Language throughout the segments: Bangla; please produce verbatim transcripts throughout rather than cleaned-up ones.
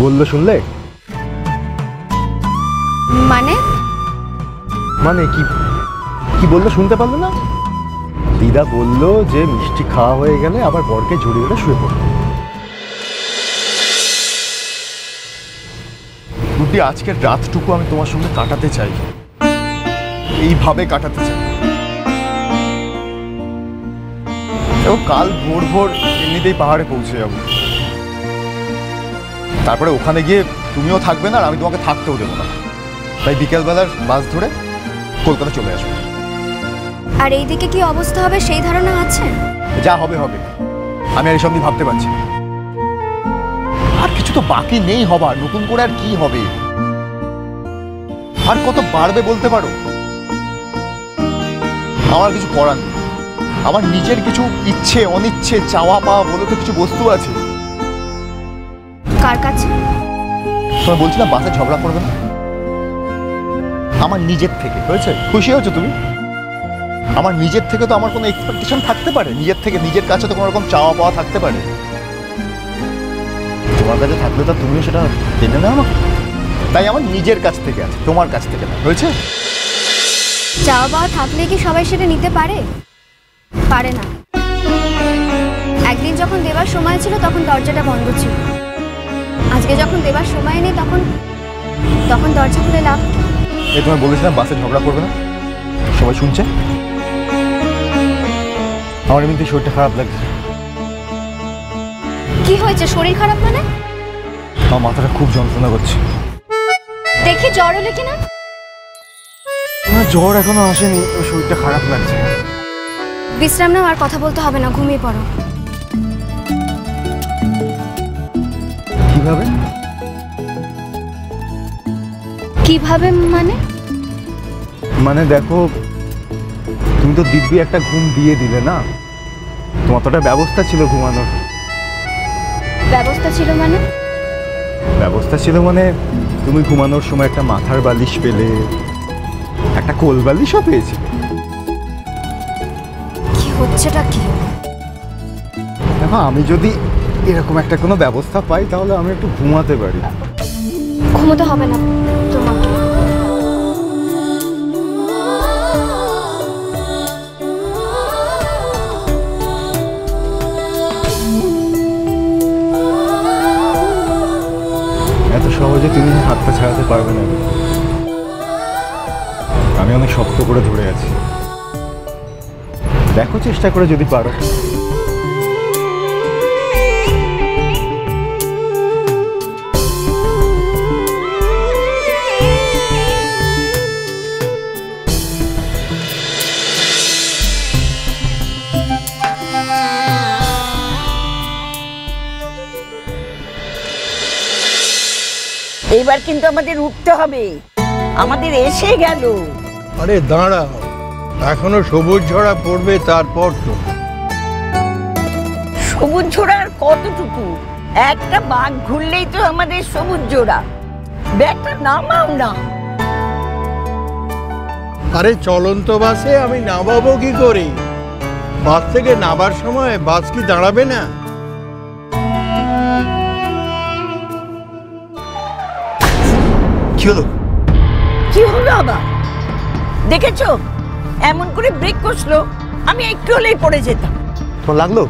বললো শুনলে? মানে মানে কি কি বললো শুনতে পারলো না? দিদা বললো যে মিষ্টি খাওয়া হয়ে গেলে আবার বরকে জড়িয়ে গেলে শুয়ে পড়বে। বুদ্ধি, আজকের রাতটুকু আমি তোমার সঙ্গে কাটাতে চাই, এইভাবে কাটাতে চাই। এবং কাল ভোর ভোর এমনিতেই পাহাড়ে পৌঁছে যাবো, তারপরে ওখানে গিয়ে তুমিও থাকবে না আর আমি তোমাকে থাকতেও দেবো না। তাই বিকেলবেলার বাস ধরে কলকাতা চলে আসবো। আর এইদিকে কি অবস্থা হবে সেই ধারণা আছে? যা হবে হবে, আমি আর এসব নিয়ে ভাবতে পারছি না। আর কিছু তো বাকি নেই হবার, নতুন করে আর কি হবে? আর কত বাড়বে বলতে পারো? আমার কিছু করার নেই, আমার নিজের কিছু ইচ্ছে অনিচ্ছে চাওয়া পাওয়া বলে তো কিছু বস্তু আছে। কার কাছে? তোমায় বলছিলাম বাসে ঝগড়া করবে না, আমার নিজের থেকে। হয়েছে? খুশি হয়েছো তুমি? আমার নিজের থেকে তো আমার কোনো এক্সপেকটেশন থাকতে পারে, নিজের থেকে নিজের কাছে তো কোনো রকম চাওয়া পাওয়া থাকতে পারে। তোমার কাছে থাকলে তো তুমিও সেটা জেনে নাও আমাকে। তাই আমার নিজের কাছ থেকে আছে, তোমার কাছ থেকে না। হয়েছে? চাওয়া পাওয়া থাকলে কি সবাই সেটা নিতে পারে? পারে না। একদিন যখন দেবার সময় ছিল তখন দরজাটা বন্ধ ছিল, আজকে যখন দেবার সময় নেই তখন তখন দরজা খুলে লাভ। এই তোমায় বলেছিলাম বাসে ঝগড়া করবে না, সবাই শুনছে। আমার এমনিতে শরীরটা খারাপ লাগছে। কি হয়েছে? শরীর খারাপ মানে? আমার মাথাটা খুব যন্ত্রণা করছে। দেখি জ্বর হলে কিনা। না, জ্বর এখনো আসেনি, শরীরটা খারাপ লাগছে। বিশ্রাম নাও, আর কথা বলতে হবে না, ঘুমিয়ে পড়ো। কিভাবে? কিভাবে মানে? মানে দেখো, তুমি তো দিব্যি একটা ঘুম দিয়ে দিলে না, তোমার তো একটা ব্যবস্থা ছিল ঘুমানোর। ব্যবস্থা ছিল মানে? ব্যবস্থা ছিল মানে তুমি ঘুমানোর সময় একটা মাথার বালিশ পেলে, একটা কোল বালিশও পেয়েছিলে। কি হচ্ছেটা কি? দেখো, আমি যদি এরকম একটা কোনো ব্যবস্থা পাই তাহলে আমি একটু ঘুমাতে পারি। ঘুমোতে হবে না তোমাকে। এত সহজে তুমি হাতটা ছাড়াতে পারবে না। আমি অনেক শক্ত করে ধরে আছি, দেখো চেষ্টা করে যদি পারো। এবার কিন্তু আমাদের উঠতে হবে, আমাদের এসে গেল। আরে দাঁড়া, এখনো সবুজ ঝরা পড়বে, তারপর তো। সবুজ ঝোড়া আর কতটুকু? একটা বাঘ ঘুরলেই তো আমাদের সবুজ জোড়া। ব্যাগটা নামাও না। আরে চলন্ত বাসে আমি নামাবো কি করে? বাস থেকে নামার সময় বাস কি দাঁড়াবে না? কি হলো? কি হলো আবার? দেখেছো এমন করে ব্রেক কষলো, আমি একটু হলেই পড়ে যেতাম। তোমার লাগলো?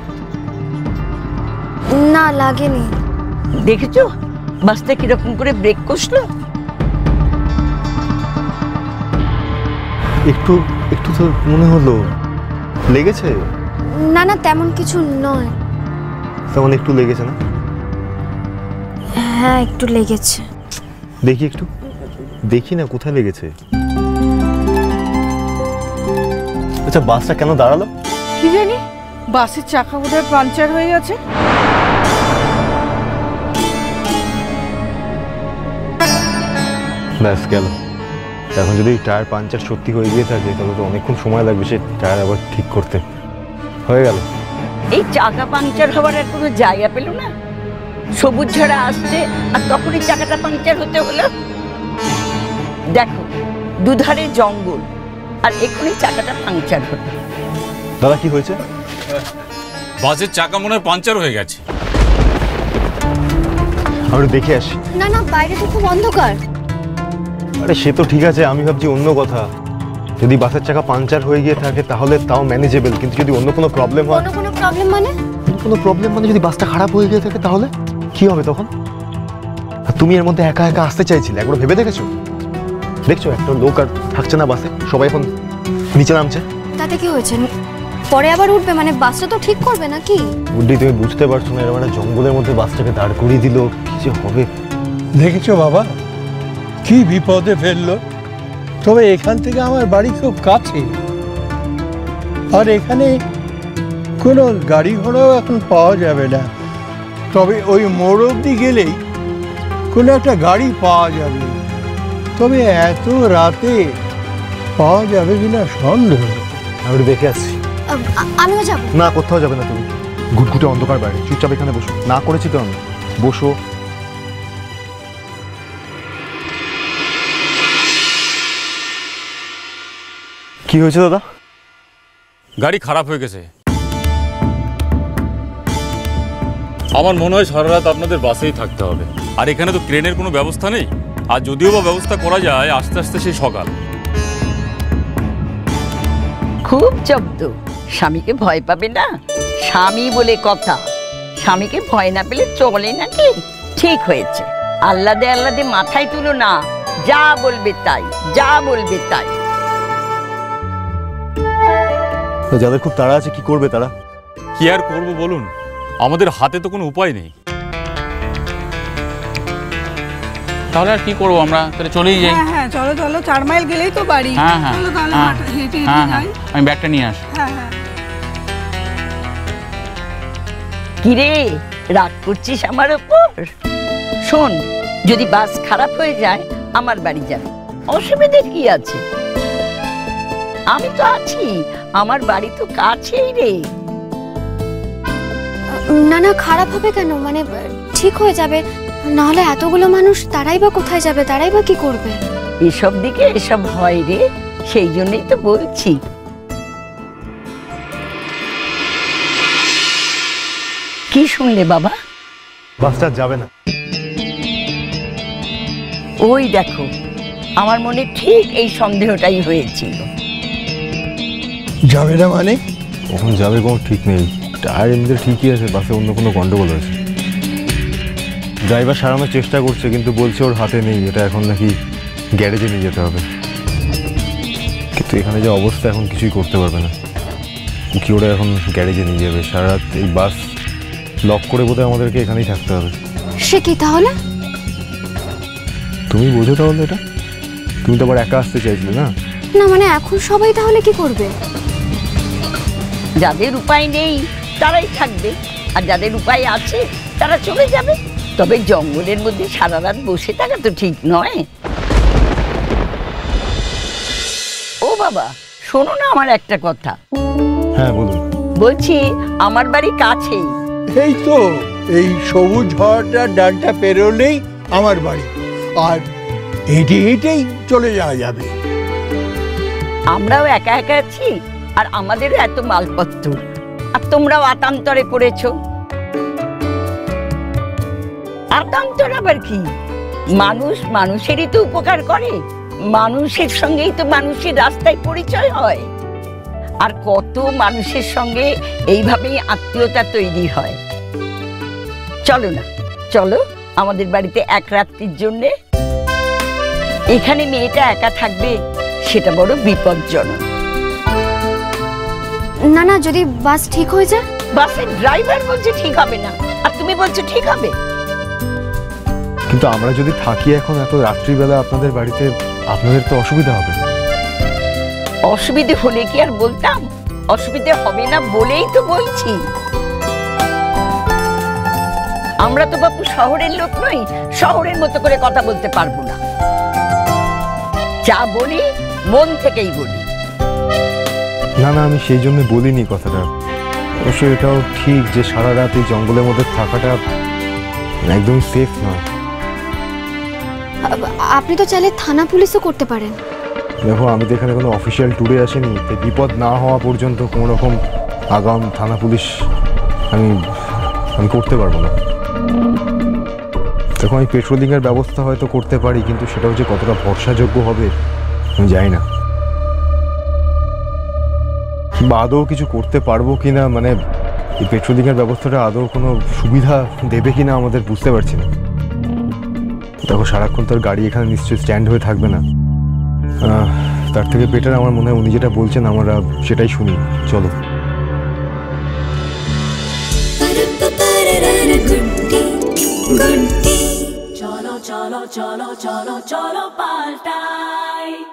না, লাগেনি। দেখেছো বাসটা কিরকম করে ব্রেক কষলো? একটু একটু তো মনে হলো লেগেছে। না না, তেমন কিছু নয়। তেমন একটু লেগেছে না? হ্যাঁ, একটু লেগেছে। দেখি একটু, দেখি না কোথায় লেগেছে। আচ্ছা, বাসটা কেন দাঁড়ালো? কি জানি, বাসের চাকা বোধহয় পাঞ্চার হয়ে গেছে। ব্যাস গেল। এখন যদি টায়ার পাঞ্চার সত্যি হয়ে গিয়ে থাকে তাহলে তো অনেকক্ষণ সময় লাগবে সে টায়ার আবার ঠিক করতে। হয়ে গেল। এই চাকা পাংচার হওয়ার আর কোনো জায়গা পেল না। সবুজ ঝরা আসছে আর তখনই চাকাটা পাংচার হতে হলো। দেখো দুধারে জঙ্গল আর এক্ষুনি চাকাটা পাংচার হলো। দাদা কি হয়েছে? বাসের চাকা মনে হয় পাঞ্চার হয়ে গেছে। আমি দেখে আসি। না না, বাইরে তো খুব অন্ধকার। আরে সে তো ঠিক আছে, আমি ভাবছি অন্য কথা। যদি বাসের চাকা পাঞ্চার হয়ে গিয়ে থাকে তাহলে তাও ম্যানেজেবল, কিন্তু যদি অন্য কোনো প্রবলেম হয়। কোনো কোনো প্রবলেম মানে? কোনো প্রবলেম মানে যদি বাসটা খারাপ হয়ে গিয়ে থাকে তাহলে কি হবে তখন? আর তুমি এর মধ্যে একা একা আসতে চাইছিলে, একবার ভেবে দেখেছো? দেখছো একটা লোক আর থাকছে না বাসে, সবাই এখন নিচে নামছে। তাতে কি হয়েছে? পরে আবার উঠবে, মানে বাসটা তো ঠিক করবে নাকি? বুদ্ধি তুমি বুঝতে পারছো না, এরকম একটা জঙ্গলের মধ্যে বাসটাকে দাঁড় করিয়ে দিল, কি যে হবে। দেখেছো বাবা কি বিপদে ফেললো। তবে এখান থেকে আমার বাড়ি খুব কাছে, আর এখানে কোনো গাড়ি ঘোড়াও এখন পাওয়া যাবে না। তবে ওই মোড় অবধি গেলেই কোনো একটা গাড়ি পাওয়া যাবে, তবে এত রাতে পাওয়া যাবে কিনা সন্দেহ। আমি দেখে আসছি। আ- আ- আমিও যাবো। না, কোথাও যাবে না তুমি। ঘুটঘুটে অন্ধকার বাইরে, চুপচাপ এখানে বসো। না করেছি তো আমি, বসো। কি হয়েছে দাদা? গাড়ি খারাপ হয়ে গেছে। আমার মনে হয় সারা রাত আপনাদের বাসেই থাকতে হবে। আর এখানে তো ট্রেনের কোনো ব্যবস্থা নেই, আর যদিও বা ব্যবস্থা করা যায় আস্তে আস্তে সেই সকাল। খুব জব্দ। স্বামীকে ভয় পাবে না? স্বামী বলে কথা, স্বামীকে ভয় না পেলে চলে নাকি? ঠিক হয়েছে। আল্লাদে আল্লাদে মাথায় তুলো না, যা বলবে তাই, যা বলবে তাই। যাদের খুব তাড়া আছে কি করবে তারা? কি আর করবো বলুন, আমাদের হাতে তো কোনো উপায় নেই। তাহলে আর কি করবো, আমরা তাহলে চলেই যাই। হ্যাঁ হ্যাঁ, চলো চলো, চার মাইল গেলেই তো বাড়ি। হ্যাঁ হ্যাঁ চলো তাহলে হ্যাঁ হাঁটা- হেঁটে হেঁটে হ্যাঁ হ্যাঁ, যাই। আমি ব্যাগটা নিয়ে আসি। হ্যাঁ হ্যাঁ। কিরে, রাগ করছিস আমার ওপর? শোন, যদি বাস খারাপ হয়ে যায় আমার বাড়ি যাবে, অসুবিধে কি আছে? আমি তো আছি, আমার বাড়ি তো কাছেই রে। না না, খারাপ হবে কেন? মানে ঠিক হয়ে যাবে। নাহলে এতগুলো মানুষ, তারাই বা কোথায় যাবে? তারাই বা কি করবে? এসব দিকে এসব হয় রে, সেই জন্যই তো বলছি। কি শুনলে বাবা? বাসটা যাবে না। ওই দেখো, আমার মনে ঠিক এই সন্দেহটাই হয়েছিল। যাবে না মানে? কখন যাবে কোনো ঠিক নেই। টায়ার এমনিতে ঠিকই আছে, বাসে অন্য কোনো গন্ডগোল আছে। ড্রাইভার সারানোর চেষ্টা করছে কিন্তু বলছে ওর হাতে নেই, এটা এখন নাকি গ্যারেজে নিয়ে যেতে হবে। কিন্তু এখানে যে অবস্থা, এখন কিছুই করতে পারবে না। কি ওরা এখন গ্যারেজে নিয়ে যাবে? সারা রাত এই বাস লক করে বোধহয় আমাদেরকে এখানেই থাকতে হবে। সে কি তাহলে? তুমি বোঝো তাহলে এটা? তুমি তো আবার একা আসতে চাইছিলে না? না মানে এখন সবাই তাহলে কি করবে? যাদের উপায় নেই তারাই থাকবে, আর যাদের উপায় আছে তারা চলে যাবে। তবে জঙ্গলের মধ্যে সারা রাত বসে থাকা তো ঠিক নয়। ও বাবা, শোনো না আমার একটা কথা। হ্যাঁ বলুন। বলছি আমার বাড়ি কাছেই। এই তো এই সবুজ ঝড়টার ডালটা পেরোলেই আমার বাড়ি, আর হেঁটে হেঁটেই চলে যাওয়া যাবে। আমরাও একা একা আছি, আর আমাদেরও এত মালপত্র, আর তোমরাও আতান্তরে পড়েছো। আতান্তর আবার কি? মানুষ মানুষেরই তো উপকার করে, মানুষের সঙ্গেই তো মানুষের রাস্তায় পরিচয় হয়। আর কত মানুষের সঙ্গে এইভাবেই আত্মীয়তা তৈরি হয়। চলো না, চলো আমাদের বাড়িতে এক রাত্রির জন্যে। এখানে মেয়েটা একা থাকবে, সেটা বড় বিপজ্জনক। না না, যদি বাস ঠিক হয়ে যায়? বাসের ড্রাইভার বলছে ঠিক হবে না, আর তুমি বলছো ঠিক হবে। কিন্তু আমরা যদি থাকি এখন এত রাত্রিবেলা আপনাদের বাড়িতে, আপনাদের তো অসুবিধা হবে। অসুবিধে হলে কি আর বলতাম? অসুবিধে হবে না বলেই তো বলছি। আমরা তো বাপু শহরের লোক নই, শহরের মতো করে কথা বলতে পারবো না। যা বলি মন থেকেই বলি। না না, আমি সেই জন্য বলিনি কথাটা। অবশ্য এটাও ঠিক যে সারা রাত এই জঙ্গলের মধ্যে থাকাটা একদমই সেফ নয়। আ- আপনি তো চাইলে থানা পুলিশও করতে পারেন। দেখো, আমি তো এখানে কোনো অফিসিয়াল ট্যুরে আসিনি, তাই বিপদ না হওয়া পর্যন্ত কোনো রকম আগাম থানা পুলিশ আমি আমি করতে পারবো না। দেখো আমি পেট্রোলিংয়ের ব্যবস্থা হয়তো করতে পারি, কিন্তু সেটাও যে কতটা ভরসাযোগ্য হবে আমি জানি না, বা আদৌ কিছু করতে পারবো কিনা, মানে এই পেট্রোলিংয়ের ব্যবস্থাটা আদৌ কোনো সুবিধা দেবে কিনা আমাদের বুঝতে পারছি না। দেখো সারাক্ষণ তোর গাড়ি এখানে নিশ্চয়ই স্ট্যান্ড হয়ে থাকবে না, তার থেকে বেটার আমার মনে হয় উনি যেটা বলছেন আমরা সেটাই শুনি। চলো। চলো চলো চলো চলো চলো পাল্টাই।